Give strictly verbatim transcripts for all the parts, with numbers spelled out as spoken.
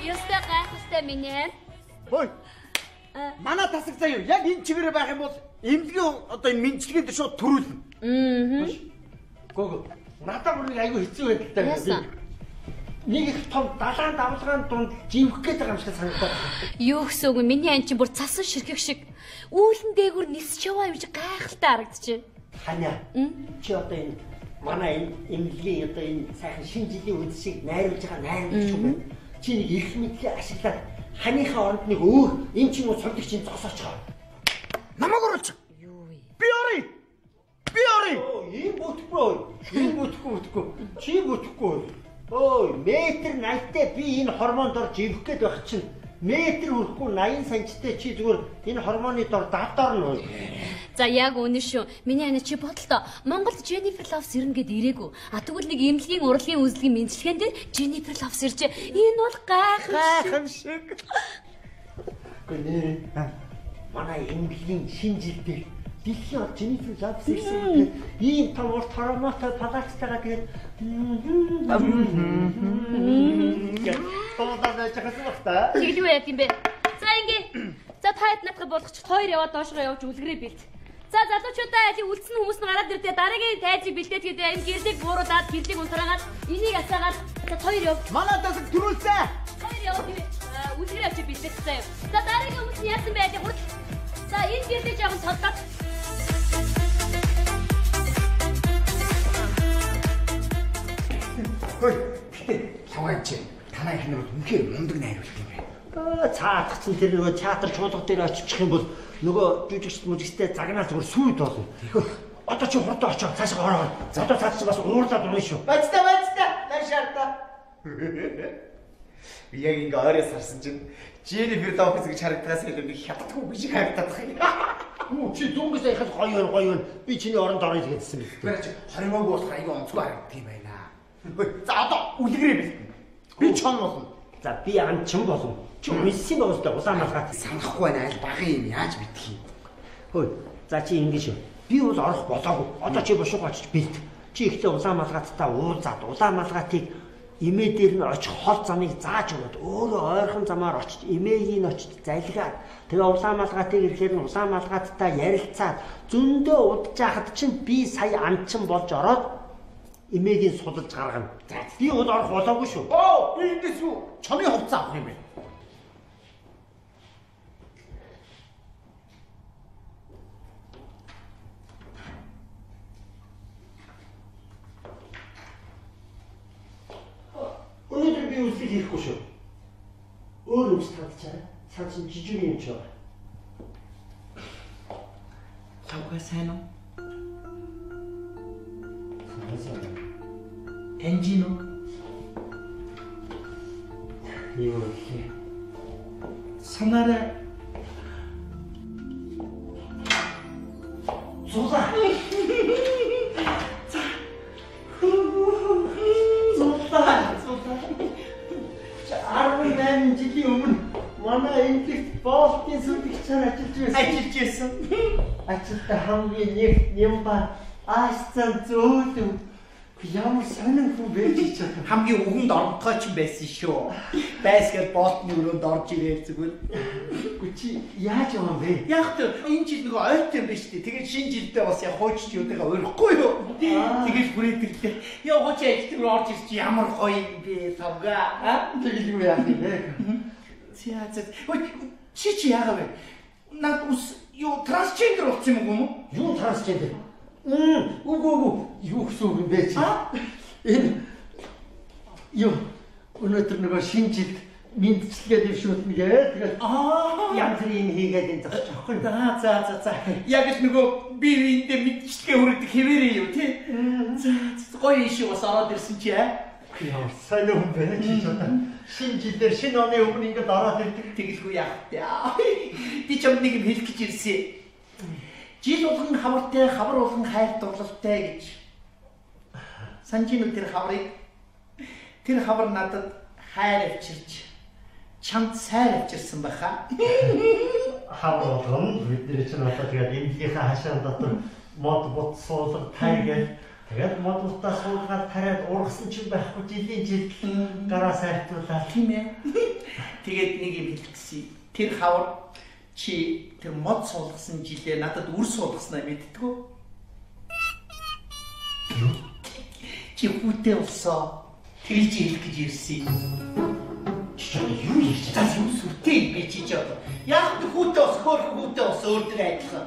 Ёстой гайхалтай миний. Хөөе. Манай тасаг заяа яг энэ чигээрээ байх юм бол эмнэлгийн одоо энэ мэдчилгээнд шууд төрүүлнэ. Аа. Гого. Надад бүр нэг айгүй хэцүү байдалтай. Нэг их том далайн давлгаан дунд живэх гээд байгаа юм шиг санагдаад байна. Юу гэсэн үг вэ? Миний ань чинь бүр цасан ширхэг шиг үүлэн дээгүр нисч яваа юм шиг гайхалтай харагдчихэ. Ханя. Чи одоо энэ манай энэ эмнэлгийн одоо энэ сайхан шинэ жилийн үйл шиг найруулж байгаа найруулж байгаа. Чи нэг их мэдлээ ашиглаад ханыхаа оронд нэг өөр эм чин уу цогдох чинь зогсооч байгаа. Намаг оруулж. Юу вэ? Би оръё. Би оръё. Ийм бүтгэхгүй. Ийм бүтгэхгүй бүтгэхгүй. Чи бүтгэхгүй. Ой, метр найттай би энэ хормонд орж ивэх гээд байх чинь метр хүрэхгүй наян сантитай чи зүгээр энэ хормоны дор давдорно. За яг үнэ шүү. Миний ани чи бодлоо. Монголд Jennifer Lopez ирнэ гэд ирээгүй. А тэгвэл нэг эмнэлгийн урлагийн үзлэгийн мэдлэгээн дээр Jennifer Lopez иржээ. Энэ бол гайхамшиг. Гэнэ. Манай эмнэлгийн шинэ жилдээ дэлхийн орж Jennifer Lopez ирсэн. Ийм том урт хормонтой палацтайгаа тэгээд Тоодаа чагсан багтаа. Тэглүү яа гэм бэ? За ингээ. За таад надад болгочих хоёр яваад доошгоо явж үлгэрээ бэлт. За залуучуудаа аль үлдсэн хүмүүс нь гараад ирдээ дараагийн тайзыг бэлдээд гэдэг энэ гэрлийг бууруулаад гэрлийг унтраагаад энийг асаагаад за хоёр яв. Манай тасаг төрүүлсэн. Хоёр яв тийм үлгэрээ авчи бэлдээд заяа. За дараагийн хүмүүс нь яасан бэ? Хурд. За энэ гэрлийг жоохон толгоод. Хөөе. Лаваач. Танай ханаар үнхээр мундаг найруулт юм байна. Аа цаадах чинь тэр нөгөө театр чуулга дээр очиж юм бол нөгөө жүжигч мужигчтэй загнаа зүгээр сүйд болно. Одоо чи хурдан очоо цаашаа ороо. Одоо цаад чи бас уурлаад унаа шүү. Бацтай бацтай. Ташаарта. Би яг ингээ орой сарсан чинь Jennifer Lopez гэж харагдахаас илүү би хятадгүй гэж харагдаад байна. Юу чи дүнгээс яхад гоё гоё би чиний оронд орё гэдсэн юм. Тэр чи хоримоогүй болох айгүй онцгой харагддаг юм байна. За одоо үлгэрээ бэлтэн. Би чон болно. За би ан чин болно. Чи месси байгуултаа улаан малгай санахгүй байна аль багын юм яаж мэдэх юм. Хөөе. За чи ингэ шүү. Би бол орох болоогүй. Одоо чи бушууг очиж бэлт. Чи ихтэй улаан малгайтаа уулзаад улаан малгайтыг эмээ дээр нь очих хол замыг зааж өгөөд өөрөө ойрхон замаар очиж эмээгийн очиж залгаад тэгээ улаан малгайтыг ирэхээр нь улаан малгайтаа ярилцаад зөндөө удаж яхад чинь би сая амчин болж ороод эмээгийн судалж гаргана. За би бол орох болоогүй шүү. Оо би эндээс юу чоны хувцас авах юм бэ? Өнөөдөр би үсэг хийхгүй шүү. Өөр өвс татчаа. Цаа чинь жижиг юм ч байна. Лавга сайн уу? Сайн. Энжино. Юу вэ? Санаарай. Зузаа. арван жилийн өмнө манай эмнэлэгт боолтын сүлэгчээр ажиллаж байсан. Ажиллаж байсан. Ажилтаа хамгийн нэг юм ба аасцан зөөлөв. Ямар сонин хүн байж чадсан. Хамгийн өгөнд оронтой ч байсан шүү. Байсгаар боолтны өрөөнд орж ирээ зүгээр. Чи яаж юм бэ? Яг тэр энэ жил нэг ойртой юм биш үү? Тэгээд шинэ жилдээ бас яг хуучч юугаа өрөхгүй юу? Тэгээд бүрээд ирлээ. Яа хууч ажил руу орж ирч ямар гоё юм бэ? Тавга. Аа? Тэгээд юу яах вэ? Театр. Ой, чи чи яагаад вэ? Наад ус юу трансгендер болсон юм уу? Юу трансгендер? Мм, үгүй үгүй. Юу гэсэн үг юм бэ чи? Энэ юу өнөөдөр нэг шинэ жилд мэдчилгээ дэвшүүлнэ гээ. Тэгээд аа янз бүрийн хийгээд энэ зогсож авахгүй. За за за за. Яг л нөгөө би биэндээ мэдчилгээ хүргэдэг хэвээрээ юу тий? За гоё ишүү бас ороод ирсэн чи аа. Яа, сайн юм байна чи чамд. Шинэ жилээр шинэ оны өмнө ингэж ороод ирдэг тэгэлгүй яах вэ? Би чамд нэг юм хэлэх гэж ирсэн. Жил болгон хавартай, хавар болгон хайр дурлалтай гэж. Санжин тэр хаврыг тэр хавар надад хайр авчирч чамд сайр авчирсан байхаа. Хавар болгон бид нэр чинь одоо тэгээд эмнэлгийнхаа хашаан дотор мод бут суулга тайгээд Тэгээд модултаа суулгаад тариад ургасан чинь байхгүй жилийн жил гараа сайртуулаад тийм ээ. Тэгээд нэг юм хэлчихсэн. Тэр хавар чи тэр мод суулгасан жилээ надад үр суулгаснаа мэдтгүү? Юу? Чи хүүтэй болсоо. Тэгж хэлэх гэж ирсэн. Чи юу ярьж байгаа юм сүртэй би чи ч одоо. Яг хүүтэй бас хөр хүүтэй бас өөр дөр адилхан.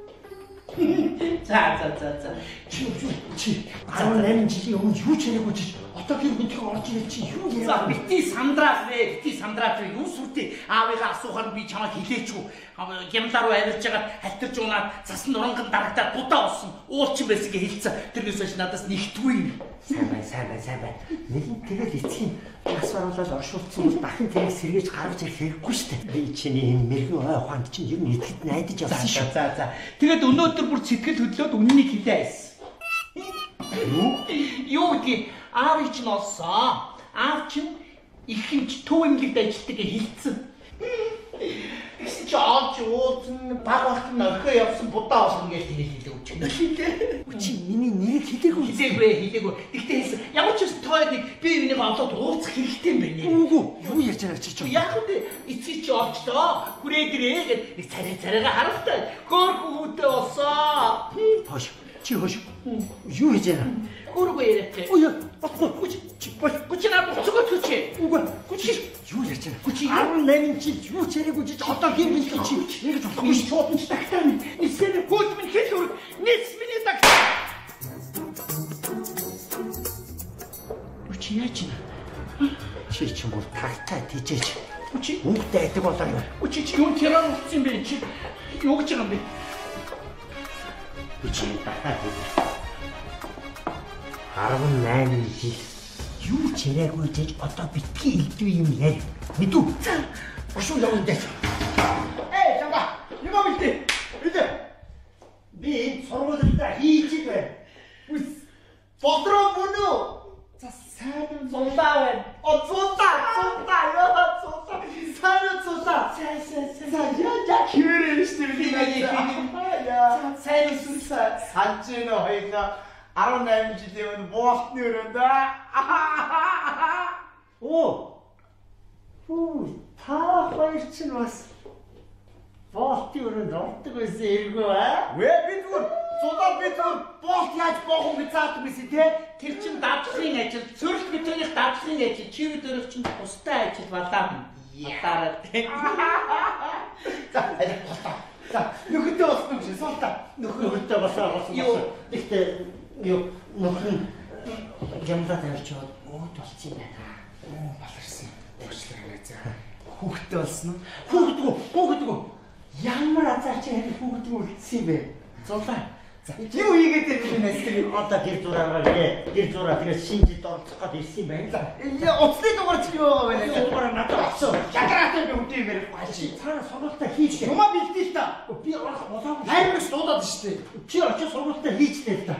За за за за. Чи чи арван найман жилийн өмнө юу ч яриаггүй чи одоогийн хүнтэй орж ирэл чи юу яриа. За бити самдраад вэ. Бити самдраад вэ. Юу сүртэй аавыгаа асуухаар би чамайг хилээчгүй. Гямлаар руу авирж хагаад халтарч унаад засан нуранган дарагдаад будаа болсон. Уулчин байсан гэж хэлсэн. Тэрнээс хойш надаас нэгтгүй юм. Сайн бай, сайн бай, сайн бай. Нэгэн тэгэл эцгийн бас оруулаад оршуулсан бол дахин тэрийг сэргээж гаргаж ирэх хэрэггүй шүү дээ. Би чиний энэ мэрэгэн ой ухаанд чинь ер нь идэхэд найдаж явсан шүү. За за. Тэгээд өнөөдөр бүр сэтгэл хөдлөөд үннийг хэлээ айсан. Юу? Юу гэдэг аав чинь олсон. Аав чинь ихэнч төв эмнэлэгт ажилладаг гэж хэлсэн. Гэсэн чи аавч уулзсан баг багт нь орхио явсан будаа болсон гэж хэлээ өгч юм лээ. Чи миний нэрийг хэлээгүй. Хэлээгүй, хэлээгүй. Тэгтээ хэлсэн. Ямар ч юм тооёдыг би энийг олоод ууцах хэрэгтэй юм байна. Үгүй, юу ярьж байгаа чи ч. Яг үгүй эцэг чи олчлоо. Хүрээдрээ гэд нэг царай царайгаа харуултаа. Хөөрхөн хүүтэй болсоо. Хөөш. Чи хөөш. Юу хийж байгаа? Хөөргөө яриатай. Ой, баггүй. Чи бой. Гүч наа буцгаа төч. Үгүй. Гүч юу ярьж байгаа? Гүч арван найман жил юу ч яриаггүй чи одоо гин бил чи ингэж болохгүй шууд нь тагтаа. Эсрэг хөөд минь хэл хөр. Нэс миний тагтаа. Чи яаж чинь? Чи ч юм бол тагтаа тийжээч. Чи өнгөтэй айдаг болоо юу? Чи чи юу тэрэн утсан бэ чи? Юу гэж байгаа юм бэ? Чи тагтаа тийжээч. арван найман жил юу ч яриаггүй гэж одоо битгий илдвэ юм яа. Мэдүү. Бошуу явна дээ. Эй, чамга. Юу мэлдэ? Бидэ. Би энэ сургуультай хийж байна. Үс. Бодроо мөнөө. За сайн зулаа байна. О зулаа, зулаа, яа зулаа. Сайн зулаа. Сайн сайн сайн. За яа хэрэг штэ би нэг. За сайн сүнсаа санжээ нөө хоёлаа. арван найман жилийн өмнө боолтны өрөөнд аа. Оо. Хүү, та хоёр чинь бас боолтны өрөөнд ордог байсан эргүү аа? Вэ би зүгээр зулаа би зүгээр боолт яаж боох юм гэж заадаг байсан тий. Тэр чин дадлахын ажил, цорилт битүүнийх дадлахын ажил, чи өдөрөх чинь тустай ажил балаа. Ятаараа тий. За, аль болтоо. За, нөхөдөө болсон юм шиг суултаа. Нөхөдөө басаа болсон. Юу? Гэхдээ юу нөхөр нь гямлаад авч яваад өөд болчихсон байна. Оо, баларсан. Уучлаарай за. Хүүхдтэй болсон уу? Хүүхдгүй, хүүхдгүй. Ямар азар чи харин хүүхдгүй үлдсэн юм бэ? Зулаа. За, юу хийгээд ирэх нэстэг одоо гэр зураагаа гээ. Гэр зураа тэгээд шинэ жилд оролцох гээд ирсэн юм байна. За, уцны дугаар чи юу байгаа вэ? Дугаар надад авсан. Шагараатай би үдээ мэрэх гаши. Цаана сургуультай хийж. Юмаа бэлдээ л та. Би орох болоогүй. Хайрмагс дуудаад штэ. Чи очиж сургуультай хийжтэй л та.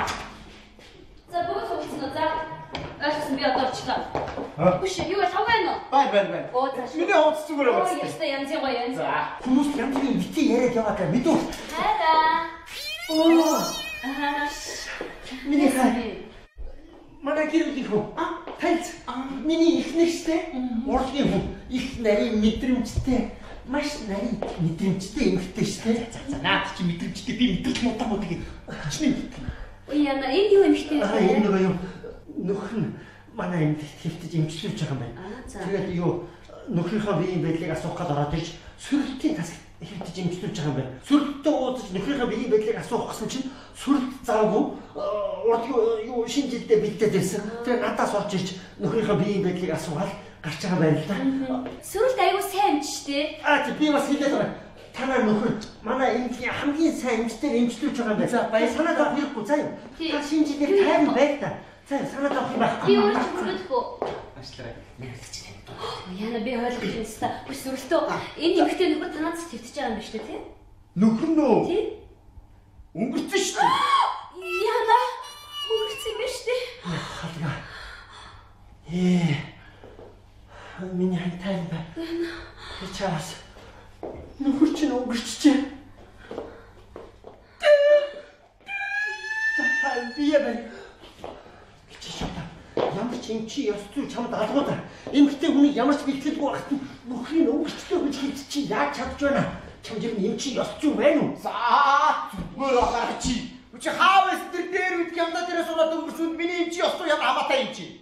За бүгд суусан уу? За. Айлсан би одоо орчлоо. Биш юу сав байна уу? Бай бай бай. Оо цааш. Миний хуудас зүгээр Оо байна. яста янз гоё янз. За. Хүмүүс янзын бити яриад яваа та мэдүү. Хайраа. Оо. Аа. Миний хай. Манай гэрлийн хүн. А, таньц. Миний их нэгштэй. Урлагийн хүн. Их нарийн мэдрэмжтэй. Маш нарийн мэдрэмжтэй эмэгтэй штэй. За за наад чи мэдрэмжтэй би мэдрэлт муудаа муудаа гэж. Хичнээн бит. Ой яна энд юу эмхтэй? Аа энэ нэг юм нөхөр нь манай энд хэвтэж имчилж байгаа юм байна. Тэгээд юу нөхрийнхөө биеийн байдлыг асуух гээд ороод ирж сүрэлтийн тас хэвтэж имчилж байгаа юм байна. Сүрэлттэй уудаж нөхрийнхөө биеийн байдлыг асуух гэсэн чинь сүрэлт завгүй урд юу шинэ жилдээ бэлдээд байсан. Тэгээд надаас орж ирж нөхрийнхөө биеийн байдлыг асуугаад гарч байгаа байна л да. Сүрэлт аягүй сайн юм ч тий. Аа би бас хэлээд байгаа. Танаа нөхөр манай эмчийн хамгийн сайн эмчтэр эмчлүүлж байгаа юм байна. За баяр санаад авах хэрэггүй заа юу. Та шинэ жилээр тайван байл та. За санаад авах юм байхгүй. Би өөр ч хүлээхгүй. Ашлаа. Нэрэлж байна. Яна би ойлгох юм ста. Биш сүрэлтөө энэ эмхтэй нөхөр танаас твтж байгаа юм биш үү тий? Нөхөр нөө. Тий. Өнгөрсөн шүү дээ. Яна өнгөрсөн юм биш тий. Халга. Ээ. Миний хань тайван бай. Би чаас. Нөхөр чинь өнгөрчихжээ. Би яа бэ? ч юм чи ёс зүй чамд алгуудаа. Эмэгтэй хүнийг ямар ч бэлтгэлгүй багт бүхний өнгөчтэй гэж хэлж чи яаж чадж байна? Чам жим юм чи ёс зүй байна уу? За зүгээр агаар чи. Чи хаавс тэр дээр үт юмда дээрээ суулаад өнгөрсөнд миний юм чи ёс зүй ямар хамаатай юм чи.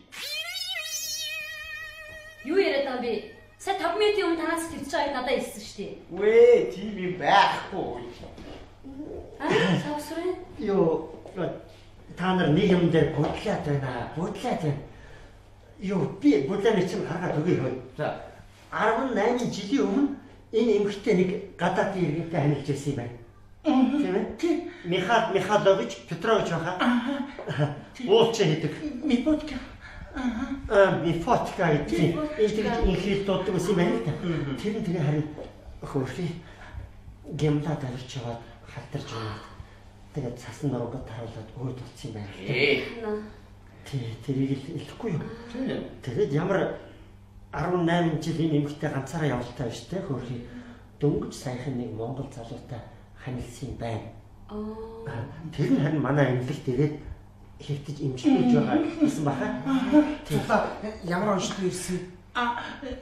Юу яриад байгаа бэ? Сая таван минутын өмнө танаас тэгж байгааг надад хэлсэн шүү дээ. Вэ, тийм юм байхгүй. Аа, савсрын. Юу та нар нэг юм дээр бодлоод байна. Бодлоод байна. Юу би бодлооны чинь хараад өгье хөө. За арван найман жилийн өмнө энэ эмэгтэй нэг гадаадын иргэнтэй танилж ирсэн юм байна. Тийм ээ? Тийм. Михаил Михайлович Петрович баха. Уулч хийдэг. Мипотка. Аа, мифотка гэдэг. Энэ инхэл дууддаг байсан юм байна л да. Тэр нь тэгээ харин хөрхи гэмлад авч яваад халтарч байна. Тэгээд цасан дургад таруулаад өөд утсан юм байна. Ээ. Тий, тэрийг л хэлэхгүй юу. Тэгээд ямар арван найман жилийн эмэгтэй ганцаараа явалтай биш те хөрхи дөнгөж сайхан нэг монгол залуутай ханилсан юм байна. Аа. Тэр нь харин манай эмнэлэгт тэгээд хэвтэж имжлүүлж байгаа гэсэн баха. Тэгвэл ямар онцлог ирсэн? Аа.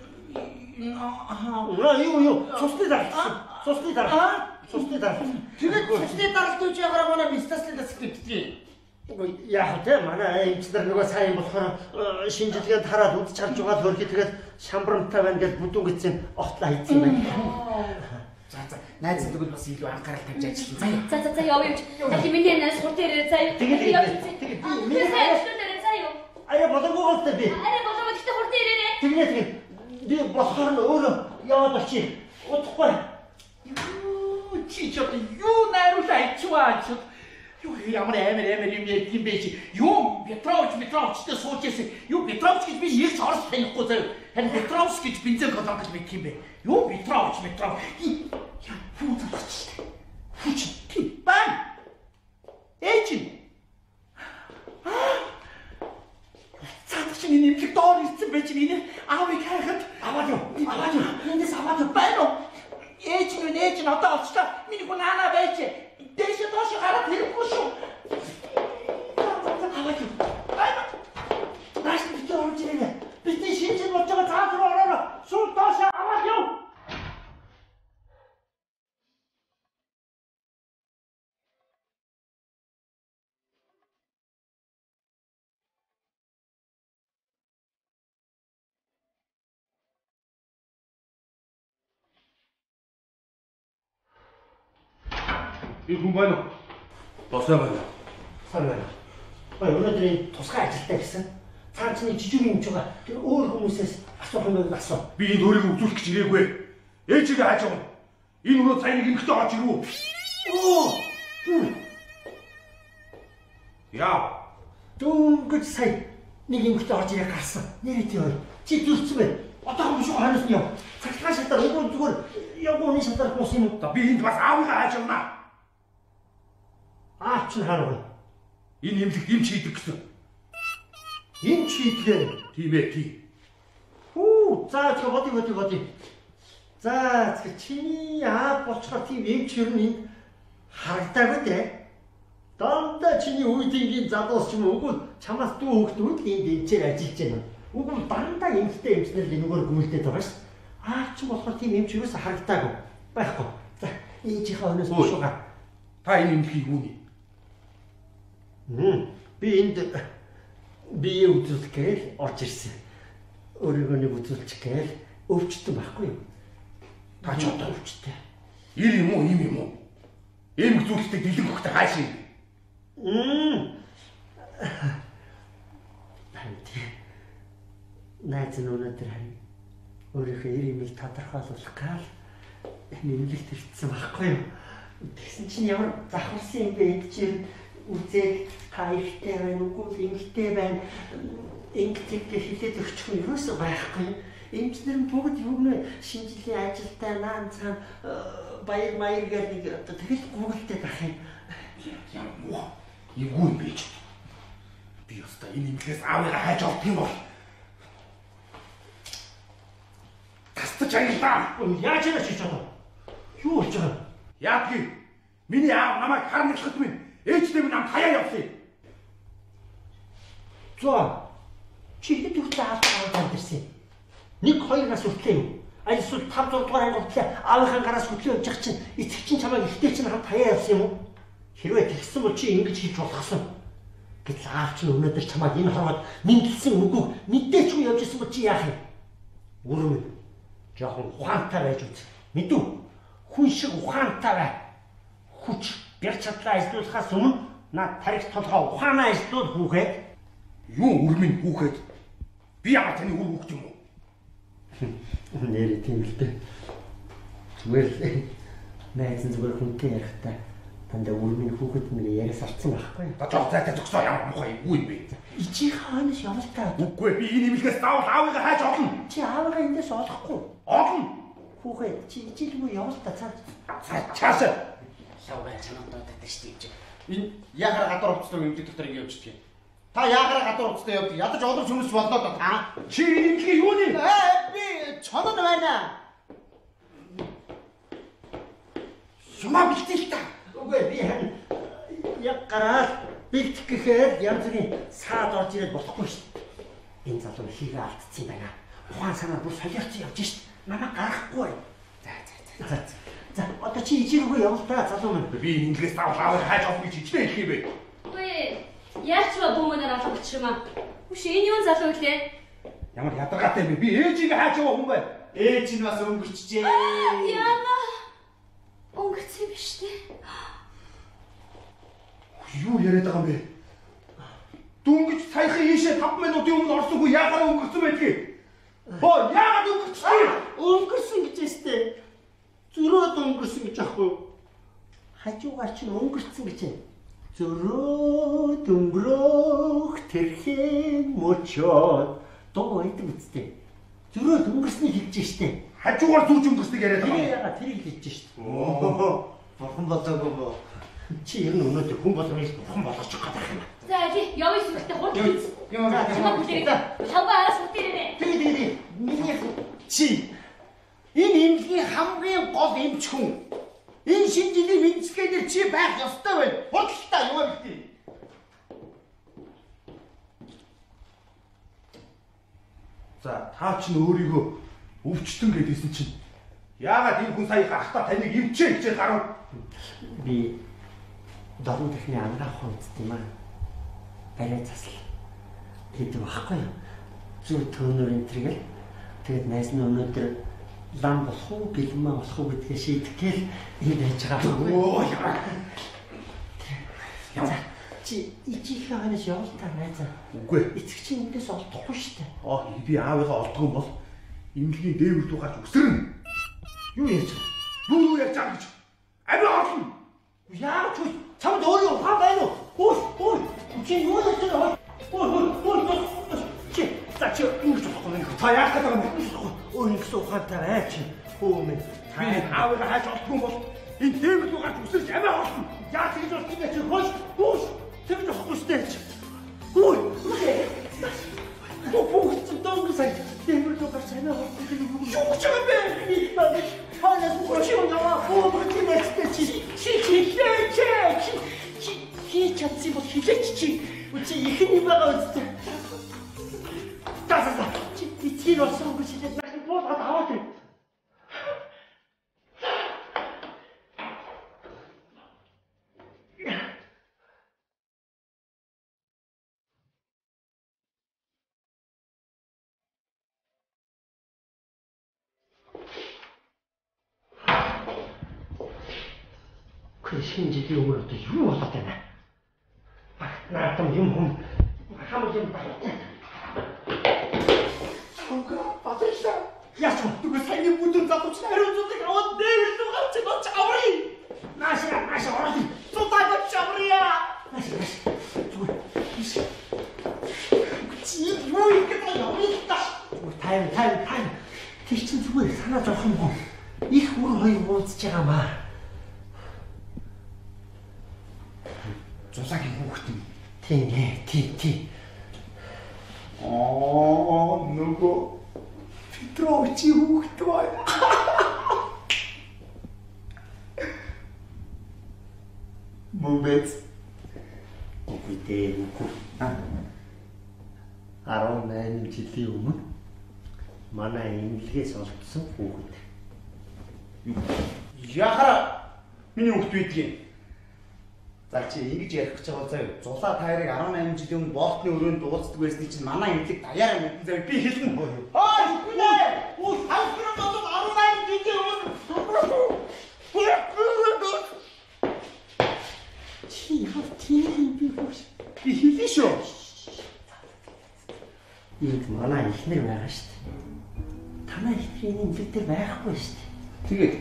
Аа, юу юу, цусны даралт. Цусны даралт. Цусны даралт. Тэгээд цусны даралт гэж ягараа манай бистаслын дэсгэрчээ. Яг тэ манай эмчнэр нөгөө сайн болохоор шинжилгээнд хараад үдч харж байгаа хөрхи тэгээд шамбрамтай байна гэж бүдүүн гэсэн огтлаа хийсэн байна. За за найз тэгвэл бас илүү анхаарал тавьж ажиллана. За за за яв явж. Дахи миний найз хурд ирээ заяа. Тэгээд тэгээд би миний найз дээр заяа. арай болоогүй гол та би. Арай болоогүй гэхдээ хурд ирээрээ. Тэгээд тэгээд би болохоор нь өөрөө яваад очив. Удахгүй. Юу чи ч юу найруулаа ичваа ч юу ямар амар амар юм ярьдсан бэ чи. Юу Петрович Петрович тэ сууж ирсэн. Юу Петрович гэж би нэрч орс танихгүй заяа. Харин Петрович гэж бензин колон гэж мэдх юм бэ. Юу Петрович Петрович. Яа фүү залгч. Фүүч ти бан. Эчин. Цааш миний нэмлэг доор ирсэн байж миний аавыг хайхад аваад юу. Аваад юу. Эндээс аваад юу байна уу? Ээж нь ээж нь одоо олчлаа. Миний хүн анаа байж. Дэше доош гараад хэрэггүй шүү. Аваад юу. Байна. Наш бид орж ирээ. Бидний шинжил болж байгаа цааш руу ороо. Шууд доош аваад юу. Би хүн байна уу? Босоо байна. Сайн байна. Ой, өнөөдрийн тусгай ажилтаа гэсэн. Цаанчны жижиг юм ч байгаа. Тэр өөр хүмүүсээс асуух юм бол асуу. Би энэ өөрийгөө үзүүлэх гэж ирээгүй. Ээжигээ хааж байгаа. Энэ өрөө сайн нэг эмэгтэй орж ирв үү? Оо! Яа. Дөнгөж сая нэг эмэгтэй орж ирээ гарсан. Нэрээ тий ой. Чи зүрцэн бэ? Одоо юм шүү ханаас нь яв. Цагтаа шатаар өгөө зүгээр явгооны шатаар бус юм уу? Би энд бас аавыгаа хааж явна. Аа ч хараа. Энэ эмнэлэгт эмч хийдэг гэсэн. Эмч хийдгээ. Тийм ээ, тийм. Хүү, за чи боди боди боди. За чи чиний аа болчоор тийм эмч ер нь энд харагдаагүй дээ. Дандаа чиний үйдингийн залуус ч юм уу үгүй чамаас дүү хөхтүүд энд эмчээр ажиллаж байна. Үгүй дандаа эмчтэй эмчнэр л энэгээр гүйлдээд байгаа ш. Аа ч болохоор тийм эмч юус харагдаагүй. Байхгүй. За ээжийнхээ өнөөс бушуугаа. Та энэ эмнэлгийг юу нэ? Мм би энд бие үзүүлэх гээл орж ирсэн. Өөрийгөө нэг үзүүлчих гээл өвчтөн байхгүй юу? Та ч одоо өвчтэй. Ир юм уу, им юм уу? Эмх зүйлтэй дэлгэн хөхтэй хааш юм. Мм. Танти. Найз нь өнөөдөр харин өөрийнхөө ир имийг тодорхойлуулах гал нэмлэгт ирсэн байхгүй юу? Тэгсэн чинь ямар завхарсан юм бэ гэж үзээд хайртай байна үгүй эмгтэй байна ингэдэг хэлээд өгчих юм юусоо байхгүй. Эмчнэр нь бүгд юу нэ шинжилгээ ажилтаа наан цаана баяр маяр гэдэг одоо тэгэл гуглдээ байх юм. Ямар юу юм бэ ч. Би өстой энэ эмнэлгээс аавыгаа хайж авах юм бол тастаж аялдаа. Яаж яаш хийж чадав? Юу болж байгаа? Яагаад миний аав намайг хармаглахад минь ээжтэй минь намд хаяа явсан. За. Чи хэд хүртэл аавынхаа гараад ирсэн. Нэг хоёр нас хүртэл юу? Аль эсвэл тав зураг дугаар анги хүртэл аавынхаа гараас хөтлөө явж байгаа чинь эцэг чинь чамайг ихтэй чинь хамт хаяа явсан юм уу? Хэрвээ тэгсэн бол чи ингэж хийж болохсон. Гэтэл аав чинь өнөөдөр чамайг энэ хорвоод мэдлсэн үгүйг мэдээчгүй явж исэн бол чи яах юм? Үрмэн жоохон ухаантай байж үз. Мэдв? Хүн шиг ухаантай бай. Хүч бэр чадлаа ажиллуулахаас өмнө над тарих толгой ухаанаа ажиллуул хүүхэд. Юу үрмэн хүүхэд? Би яагаад таны үр хүүхэд юм уу? Нэр тийм л дээ. Зүгээр л найзан зүгээр хүнтэй ярихтаа дандаа үрмэн хүүхэд нэг яриас авцсан байхгүй. Дажоо зайтай зөксөө ямар мухай юу юм бэ? Ичи хаанаас явалтаа. Үгүй би энэ имлгээс заавал аавыгаа хайж олно. Чи аавыгаа эндээс олохгүй. Олно. Хүүхэд чи ичилгүй явалтаа цаа. Цаашаа. Лавраа чанаа дуудаад штий гэж. Энэ яагаар гадар уцтай эмгэг дотор ингэ явж чадгийг. Та яагаар гадар уцтай явдаг? Ядаж олонч хүмүүс боллоо да та. Чи энэ имлгээ юу нэ? Ээ би чонон байна. Сумаа бэлтэл та. Үгүй би яг гараад бэлтэх гэхээр янз бүрийн саад орж ирээд болохгүй шүү дээ. Энэ залуу хийгээ алдсан юм байна. Ухаан санаа бүр солиорч явж шít. Намайг гарахгүй. За за за. За одоо чи ичиргүй явалтаа залуу минь. Би энэ имлгээс заавал аавыгаа хайж олно гэж хичнээн хэлэх юм бэ? Үгүй яаж ч ба бүүмээр алгачрмаа. Үгүй энэ юу залуу үлээ? Ямар ядаргаатай юм бэ? Би ээжигээ хайж яваа хүн байна. Ээж нь бас өнгөрчжээ. Яна. Өнгөрцөн биш үү? Юу яриад байгаа юм бэ? Дүнгэж саяхан ийшээ таван минутын өмнө орсонгүй яагаад өнгөрцөн байдгийг? Оо яагаад өнгөрчихв? Өнгөрсөн гэж өстэй. Зөрөөд өнгөрсөн гэж аахгүй. Хажуугаар чинь өнгөрсөн гэж. Зөрөөд өнгөрөх тэрхэн мөчөөд дуу байдаг үстэй. Зөрөөд өнгөрснийг хэлж штэ. Хажуугаар зүүж өнгөрснийг яриад Тэр байгаа. яагаад тэрийг хэлж штэ. Оо. Бурхан болоогүй боо. Чи ер нь өнөөдөр хүн болгоно бурхан болгож байгаа юм. За чи явъя сүрхтээ хурд хийц. Юм аа. Чамаа хүлээгээд хаваа араас хүлээрээ. Тэгээ тэгээ тэгээ. Миний Чи энэ имлгийн хамгийн гол эмч хүн. Энэ шинэ жилийн мэдсгээр чи байх ёстой байна. Худалдаа юм аа битгий. За та ч н өөрийгөө өвчтөн гэдээсэн чинь яагаад энэ хүн сая ахта таныг эмчээ гэж гарав? би дөрөв дахны ангаах хүнст юм аа. Барай засал. гэдэг байхгүй юу? Зүг төөнөр энэ тэргээл тэгээд найз нь өнөөдөр лам болох уу, бэлмээ болох уу гэдгээ шийдэхээр энэ байж байгаа байхгүй юу? Оо яа. За чи ичийнхээ ханаас явуултаа найзаа. Үгүй. Эцэг чинь эндээс олдохгүй шүү дээ. Аа би аавыгаа олдгоо бол имлгийн дээвэр рүү гарч өсрөн. Юу ярьж байгаа? Юу юу ярьж байгаа гэж? Аби олно. Яагаад ч чамд өөрөө ухаан байна уу? Ой, ой. Чи юу ярьж байгаа? Ой, ой, ой. Чи за чи ингэж болохгүй нэг. Та яах гэдэг юм бэ? Ой, нэг ухаантай бай чи. Хөө минь. Би аавыгаа хайж олдгоо бол энэ дээвэр рүү гарч өсөрч аби олно. Яа тэгж болсон бэ чи? Хөөш, хөөш. Тэгж болохгүй шүү дээ чи. Ой. Оо, бүгд дөнгөс ай. Дээвэр рүү гарч амиа олдох юм уу? Юу ч юм бэ? Би байна. Ханаас бүгд юм яваа. Оо, бүгд нэстэй чи. Чи чи чи чи чи чадсан бол хилээч чи. Үчи ихний байгаа үстэй. Тасаа. Чи эцгийн болсон гэж хэлээд дахин буулгаад аваад ирээ. Шинэ жилийн өмнө одоо юу болоод байна? Наатам юм хүм хамаг юм байна. Чонга батарчаа. Яач Түгэ саяны бүдүүн залууч хариуцлагыг аваад дээвэр рүү гарч нууч аврыг. наашаа наашаа ороод ир. Цутаач аврыа. Наашаа наашаа. Зүгээр. Чи юу ингэ та явъя та. Зүгээр тайв тайв тайв. Тэр чинь зүгээр санаа зовхонгүй. Их үр хоёр уулзж байгаа маа. Зузаагийн хүүхэд юм. Тийм ээ, тийм тийм. Аа, нөгөө Петровичи хүүхэд байна. Мөбэц. Үгүй дээ, үгүй. Аа. арван наймны найман жилийн өмнө манай эмнэлгээс олдсон хүүхэд. Яхара миний хүүхд байдгийг. За чи ингэж ярих гэж байгаа заяа. Зулаа тайрыг арван найман жилийн өмнө болтны өрөөнд уулздаг байсан чинь манай эмнэлэг даяараа мэдэн заяа би хэлнэ. Аа үгүй. Уу хавхраа болов арван найман жилийн өмнө. Чи яв тийм би биш. Би хэлээ шүү. Энд манай ихнэр байгаа шүү дээ. Танай ихнэрийн эмнэлэг дээр байхгүй шүү дээ. Тэгээд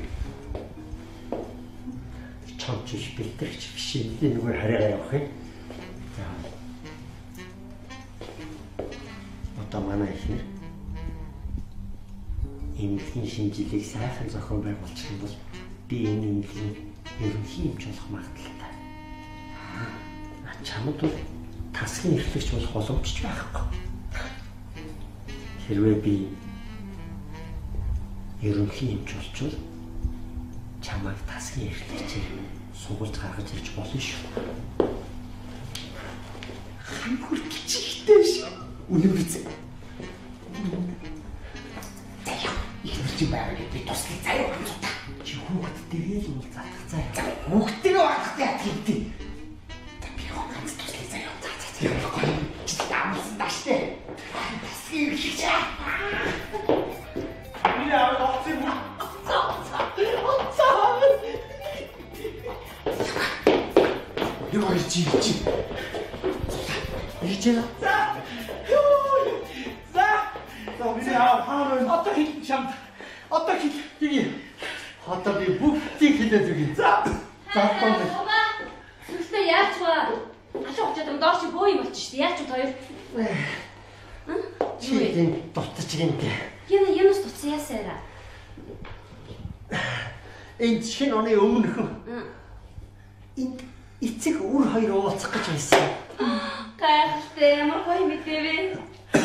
чамчиш бэлтгэж биш энэ нөгөө хараагаа явах юм. За. Одоо манай ихнэр эмнэлгийн шинжилгээг сайхан зохион байгуулчих юм бол би энэ эмнэлгийн ерөнхий эмч болох магадaltaй. А чамд бол тасгийн эрхлэгч болох боломжч байхгүй. Хэрвээ би ерөнхий эмч болчвол чамайг тасгийн эрхлэгчээр сугуулж гаргаж ирж болно шүү. хамхур кичигтэй шүү. Үнэн биз? Заяа. Ихнэр чи байгаа гэдэг би туслах заяа хамзуудаа. Чи хүүхдтэйгээ л уулзах заяа. Хүүхдтэйгээ уулзах яа гэдэг. Та би ганц туслах заяа. За за за. Яахгүй. Чи таамсан даштай. Тасгийн эрхлэгч. Би яа оцсон юм. Юу чи чи. Ичээ. За. За. За би яа хаана одоо хэл чамд. Одоо хэл би Одоо би бүгдийг хэлээд өгье. за. За тоо. Баба. Сүлдээ яач вэ? Алуу очоод юм доош бөө юм болчих шүү дээ. Яач вэ хоёр? Чи энэ дутаж гинтэй. Яна янус туцсан ясаараа. Энэ шинэ оны өмнөхөн энэ эцэг үр хоёр уулзах гэж байсан. Гайхалтай ямар гоё мэдээ вэ?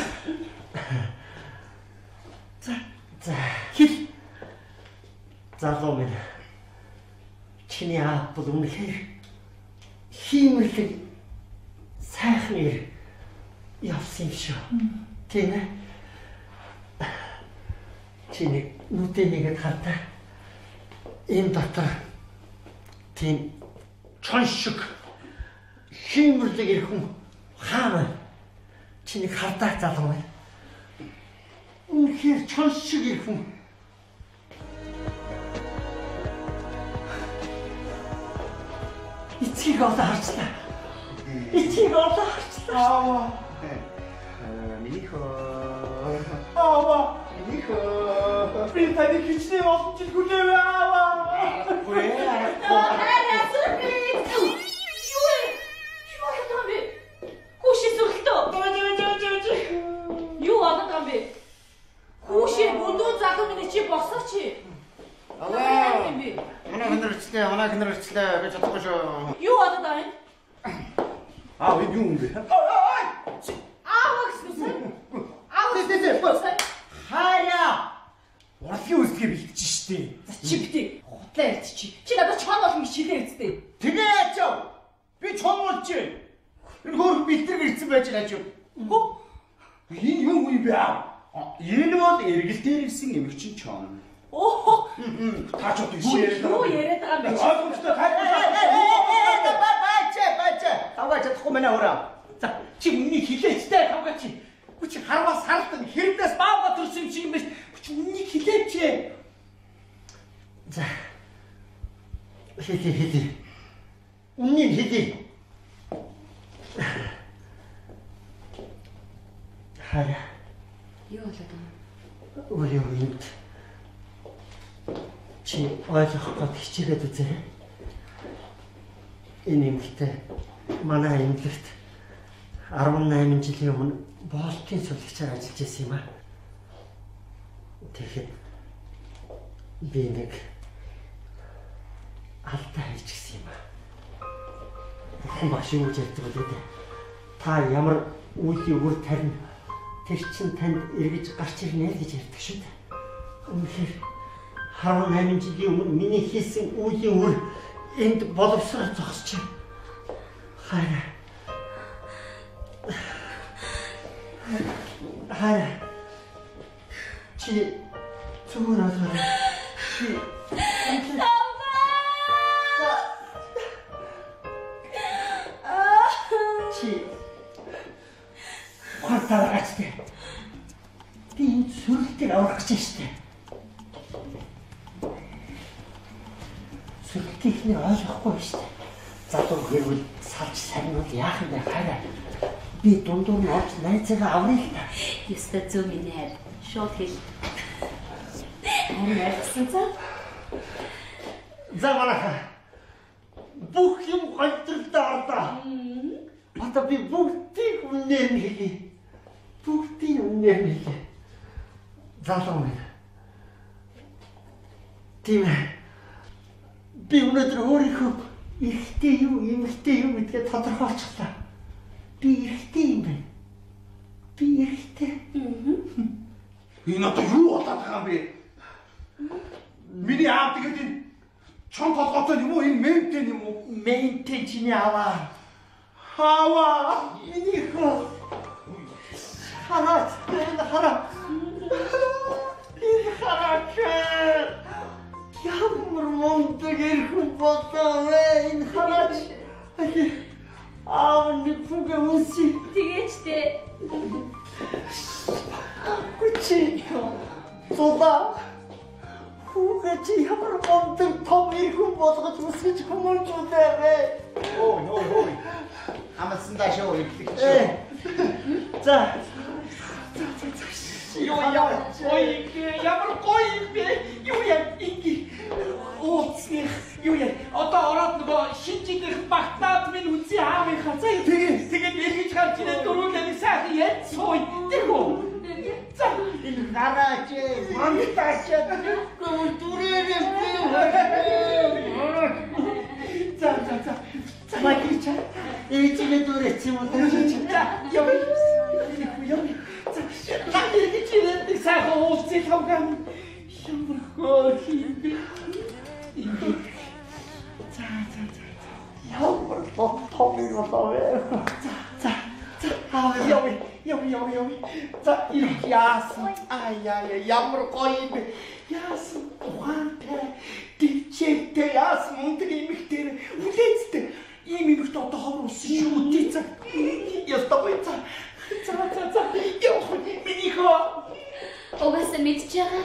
За за хэл. Залуу минь. Чиний аав бол үнэхээр хиймэрлэг сайхан ир явсан юм шүү. Тийм ээ. Чиний нүдэн нэгэд хатаа энэ дотор тийм чон шиг хиймэрлэг ирэх хүн хаана чиний хардаа залуу байна. Үнэхээр чон шиг ирэх хүн. Эцгийг олоо харчлаа. Эцгийг олоо харчлаа. Аа. Э минийхөө. Аа. Минийхөө. Би таны хичнээн олон жил хүлээвэ аа. Үгүй ээ. Арай сүрприз. Юу вэ? Юу яадаг юм бэ? Хүүшээ сүрэлтөө. Юу болоод байгаа юм бэ? Хүүшээ бүндүү залуу минь чи босооч. Аа. Манай хэнэрчлээ, манай хэнэрчлээ би чадахгүй шүү. Юу болоод байгаа юм? Аа, юу юм бэ? Аава гэсэн. Аава гэсэн. Хараа. Урлагийн үсгээ бэлтэж штий. За чи битээ. Хутлаа ярьж чи. Чи надад чон болно гэж хэлээ үстэй. Тэгээ яачаа. Би чон болж байна. Энэ хөрх бэлтэр ирсэн байж байгаа ч юу. Энэ юу юм бэ? Энэ бол эргэлтээр ирсэн эмэгчин чон. Оо. Та ч одоо ишээ. Юу яриад байгаа юм бэ? Ойлгомжтой хайр. Бача бача. Тавгаач чадахгүй мэнэ өрөө. За чи миний хилээчтэй тавгаач. Хүч харвас хартан хэрнээс баага төрсөн юм шиг юм биш. Хүч миний хилээч. За. Хэдий хэдий. Үнийн хэдий. Хараа. Юу болоод байгаа юм? Ой ой энд. Чи ойлгох гээд хичээгээд үзээ. Энэ эмэгтэй манай эмнэлэгт арван найман жилийн өмнө боолтын сүлэгчээр ажиллаж байсан юм аа. Тэгэхэд би нэг алдаа хийчихсэн юм аа. Бурхан багш юу гэж ярьдаг вэ? Та ямар үеийн үр тарина тэр чин танд эргэж гарч ирнэ гэж ярьдаг шүү дээ. Үнэхээр арван найман жилийн өмнө миний хийсэн үеийн үр энд боловсрол зогсож байна. Хараа. Хараа. Чи зүгээр болоо. Чи Чи хатараач тий. Би энэ сүрэлтийг аврах гэж штэ. Сүрэлтийг нь ойлгохгүй штэ. Залуу хэрвэл салж сарнууд яах юм бэ хараа. Би дундуур нь орж найзаагаа аврах та. Яста зөө миний хайр. Шууд хэл. Харин ярьсан цаа. За манайха. Бүх юм гойтролтой ордоо. Одоо би бүгдийг үнээр нь хэлье. Бүгдийг үнээр нь хэлье. Залуу минь. Тийм ээ. Би өнөөдөр өөрийнхөө ихтэй юу, эмэгтэй юу гэдгээ тодорхойлчихлаа. Би ихтэй юм байна. Би ихтэй. Энэ одоо юу болоод байгаа юм бэ? Миний аав тэгээд энэ чон толгойтой юм уу? Энэ мэнтэй юм уу? Мэнтэй чиний аваа. Хава, миний хөө. Хараа, хараа. Энэ хараа чэ. Ямар мундаг ирхэн болоо вэ? Энэ хараа. Аа, нэг фуга үси. Тэгээчтэй. Гүчи. Зода. Фуга чи ямар мундаг том ирхэн болгож үсгэж хүмүүж үдээ. Ой, ой, ой. Амсандаа шоу ихлэх. За. Юу яа. Ой, ямар гоё юм бэ? Юу яа инги. Ootsних юу яа. Одоо ороод нөгөө шинжигдэх багтаад минь үзий аавынхаа. За тэгээ тэгээд эргэж гарч ирээд дөрүүлээ сайхан яд сууй. Тэгвэл. За Энэ гараач, мантаач гоо дүрээрээ би. За за за. За магича. Эцгээ дүрээч юм уу? за яв. Яв. За та эргэж ирээд сайхан уулзъя тавган. Ямар гоё юм бэ? За за за. Ямар том юм болоо вэ? За за. Аа яв яв яв яв. За яасан. Ай яа ямар гоё юм бэ? Яасан ухаантай дичээтэй яасан мундаг эмэгтэй үлээцтэй. Ийм эмэгт одоо ховор усан шүү дээ. За. Ястаа гоё за. За за за. Яв миний хоо. Угаасаа мэдчихэе.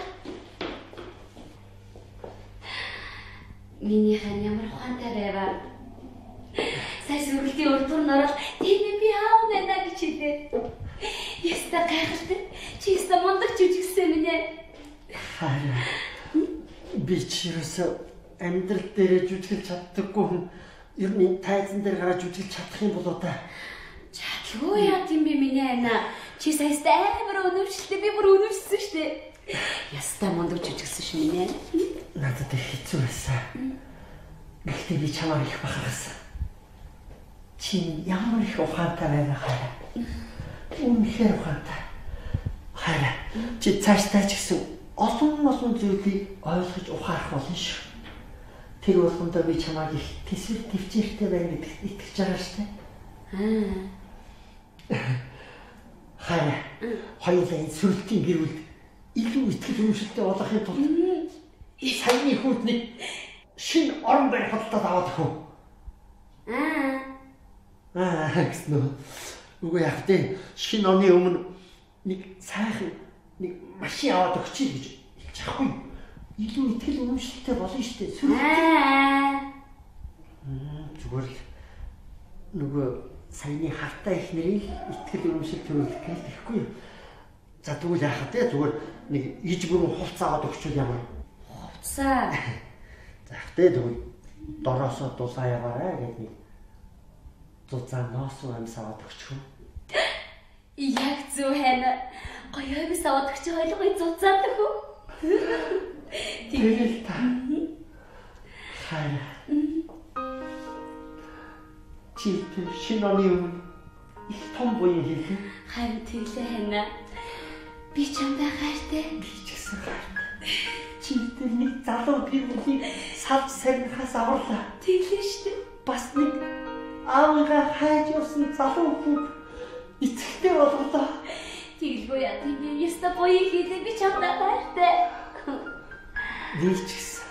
Миний хан ямар ухаантай байваа. Сая сүрэлтийн урдуур нь ороод тийм би аав байна гэж хэлээ. Яста гайхалтай. Чи яста мундаг жүжигсэн минь. Хараа. Би ч ерөөсөө амьдрал дээр жүжиглэж чаддаггүй хүн. Ер нь тайзан дээр гараад жүжиглэж чадах юм болоо та. Чадлаггүй яа тийм би миний ана. Чи саяста амар өнөвчлээ. Би бүр өнөвсөн штэ. Яста мундаг жүжигсэн ш минь. Надад их хэцүү байсан. Гэхдээ би чамайг их бахархсан. Чи ямар их ухаантай байгаа хараа. Үнэхээр ухаантай. Хараа. Чи цаашдаа ч гэсэн олон олон зүйлийг ойлгож ухаарах болно шүү. Тэр болгондоо би чамайг их тэсвэр төвчээртэй байна гэдэгт итгэж байгаа шүү дээ. Аа. Хараа. Хоёулаа энэ сүрэлтийн гэр бүлд илүү итгэл үнэмшилтэй болохын тулд саяны хүүтнийг шинэ орон байр худалдаад аваад өгөө. Аа. Аа гэсэн үү. Үгүй яах вэ? Шинэ оны өмнө нэг сайхан нэг машин аваад өгчий гэж хэлж ахгүй. Илүү итгэл үнэмшилтэй болно шүү дээ. Аа. Зүгээр л нөгөө саяны хартаа их нэрийг итгэл үнэмшил төрүүлэх гэж тэгэхгүй юу? За тэгвэл яах вэ? Зүгээр нэг иж бүрэн хувц аваад өгчүүл ямар. Хувцаа. За тэгвэл тэгвэл дороосоо дулаа яваарай гэдэг нэг зузаан ноос амс аваад өгчихв. Яг зөв хайна. Гоё амс аваад өгч ойлгоё зузаан төхөө. Тэгэл та. Хайна. Чи тэр шинэ оны өмнө их том буян хийх. Харин тэглээ хайна. Би чамдаа хайртай. Би ч гэсэн хайртай. Чи тэр нэг залуу гэр бүлийг сав сарнахаас аварлаа. Тэглээ штэ. Бас нэг аавыгаа хайж явсан залуу хүүг эцэгтэй болголоо. Тэгэлгүй яа тийм ээ. Яста боёо хийлээ би чамдаа таартай. Би ч гэсэн.